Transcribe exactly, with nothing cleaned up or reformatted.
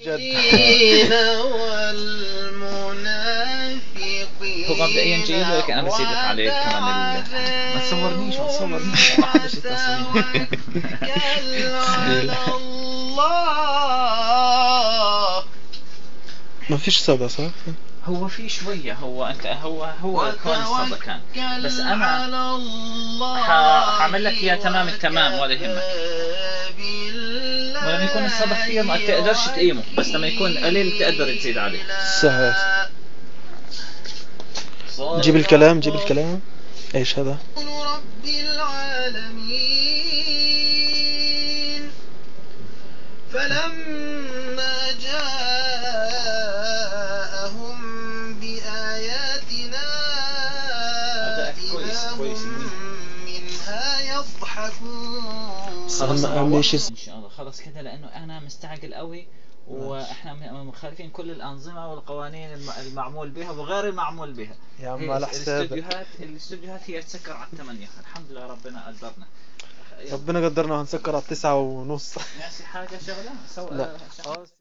جد. هو مبدئيا جيد، ولكن انا بزيدك عليه كمان ال... ما تصورنيش ما تصورنيش ما حدش التصوير. ما فيش صدى صح؟ هو في شوية، هو انت هو هو كون الصدى كان، بس انا حاعمل لك اياه تمام التمام ولا يهمك. ولما يكون الصدى كثير ما تقدرش تقيمه، بس لما يكون قليل تقدر تزيد عليه. صحيح. جيب الكلام جيب الكلام. ايش هذا؟ رب العالمين فلما جاءهم بآياتنا إذا هم منها يضحكون. خلاص ان شاء الله خلاص كده، لانه انا مستعجل قوي، واحنا مخالفين كل الانظمه والقوانين المعمول بها وغير المعمول بها. يا عم على حسابك. الاستوديوهات الاستوديوهات هي تسكر على الثمانية، الحمد لله ربنا قدرنا. ربنا قدرنا هنسكر على التسعة ونص. ناسي حاجه شغله سو... لا.